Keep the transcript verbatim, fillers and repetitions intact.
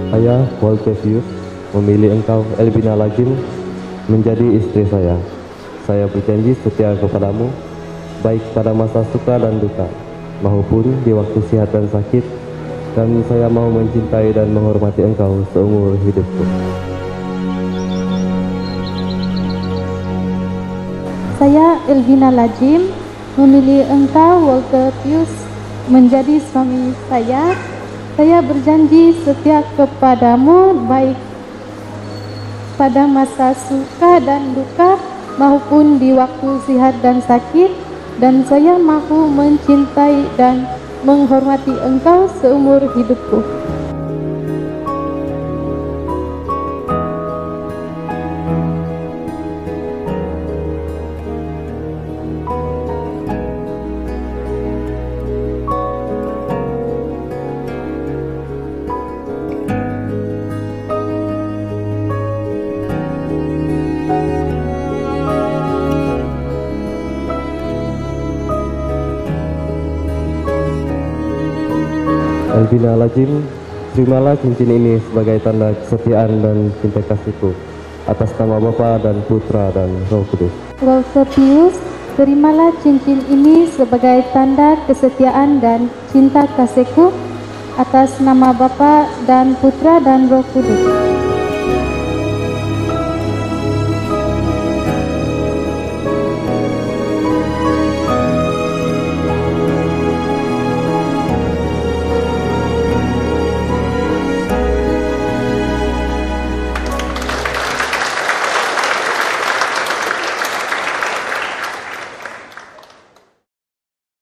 Saya, Volkevius, memilih engkau, Elvina Lajim, menjadi istri saya. Saya berjanji setia kepadamu, baik pada masa suka dan duka, maupun di waktu sehat dan sakit, dan saya mau mencintai dan menghormati engkau seumur hidupku. Saya, Elvina Lajim, memilih engkau, Volkevius, menjadi suami saya. Saya berjanji setia kepadamu, baik pada masa suka dan duka, maupun di waktu sehat dan sakit, dan saya mahu mencintai dan menghormati engkau seumur hidupku. Elvina Lajim, terimalah cincin ini sebagai tanda kesetiaan dan cinta kasihku atas nama Bapa dan Putra dan Roh Kudus. Volkevius, terimalah cincin ini sebagai tanda kesetiaan dan cinta kasihku atas nama Bapa dan Putra dan Roh Kudus.